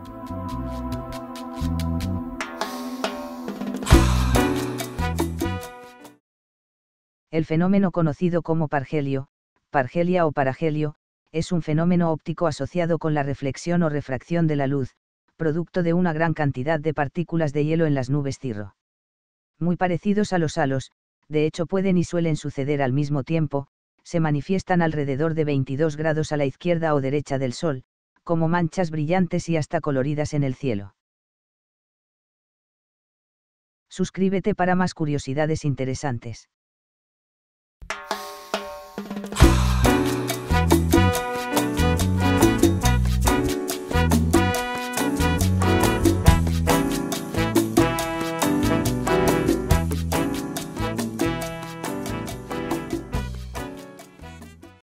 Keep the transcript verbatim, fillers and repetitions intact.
El fenómeno conocido como pargelio, pargelia o paragelio, es un fenómeno óptico asociado con la reflexión o refracción de la luz, producto de una gran cantidad de partículas de hielo en las nubes cirro. Muy parecidos a los halos, de hecho pueden y suelen suceder al mismo tiempo, se manifiestan alrededor de veintidós grados a la izquierda o derecha del Sol, como manchas brillantes y hasta coloridas en el cielo. Suscríbete para más curiosidades interesantes.